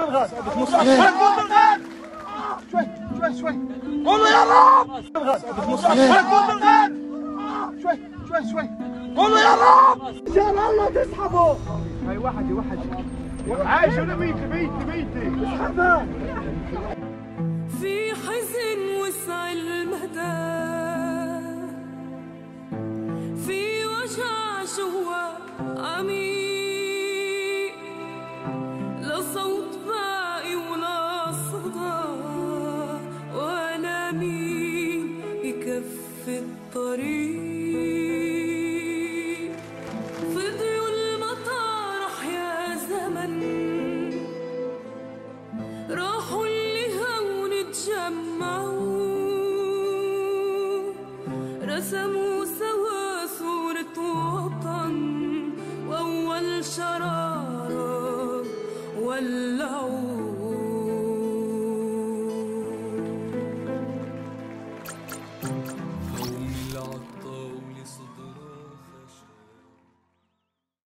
الغاز شوي شوي شوي قولوا يا رب الغاز شوي شوي شوي قولوا يا رب ان شاء الله تسحبوا. هاي وحدي عايش انا ميتي اسحبها. في حزن وسع المدى، في وجع جوا عميق، لا صوت باقي ولا صدى، ولا مين يكفي الطريق. فضيوا المطارح يا زمن، راحوا اللي هون تجمعوا، رسموا سوا صورة وطن، وأول شرارة ولعوا.